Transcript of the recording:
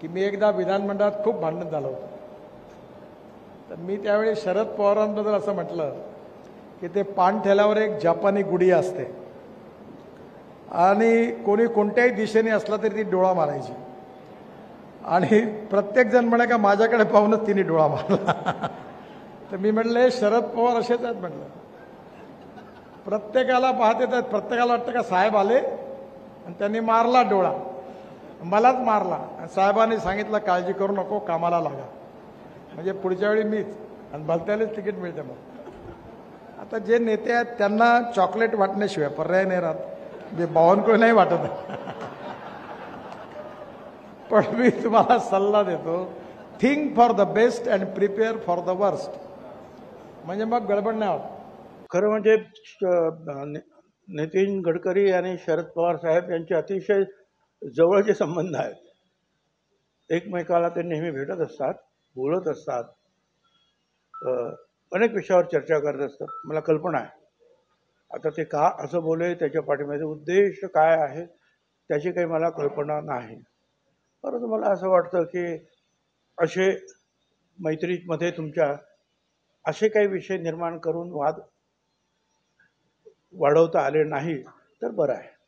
की मी एकदा विधानमंडळात खूप भांडण झालं होतं. तर मी त्यावेळी शरद पवारांबद्दल असं म्हटलं की ते पान ठेल्यावर एक जपानी गुढी असते आणि कोणी कोणत्याही दिशेने असला तरी ती डोळा मारायची आणि प्रत्येकजण म्हणे का माझ्याकडे पाहूनच तिने डोळा मारला. तर मी म्हटलं शरद पवार असेच आहेत म्हटलं, प्रत्येकाला पाहते तर प्रत्येकाला वाटतं का साहेब आले आणि त्यांनी मारला डोळा, मलाच मारला आणि साहेबांनी सांगितलं काळजी करू नको, कामाला लागा. म्हणजे पुढच्या वेळी मीच आणि भलत्यालाच तिकीट मिळते. मग आता जे नेते आहेत त्यांना चॉकलेट वाटण्याशिवाय पर्याय नाही राहत, जे बावनकुळे नाही वाटत. पण मी तुम्हाला सल्ला देतो, think for the best and prepare for the worst, म्हणजे मग गडबड नाही होत. खरं म्हणजे नितीन गडकरी आणि शरद पवार साहेब यांचे अतिशय जवळचे संबंध आहेत. एकमेकाला ते नेहमी भेटत असतात, बोलत असतात, अनेक विषयावर चर्चा करत असतात. मला कल्पना आहे आता ते का असं बोले, त्याच्या पाठीमागे उद्देश काय आहे त्याची काही मला कल्पना नाही. परंतु मला असं वाटतं की असे मैत्रीमध्ये तुमच्या असे काही विषय निर्माण करून वाद वाढवता आले नाही तर बरं आहे.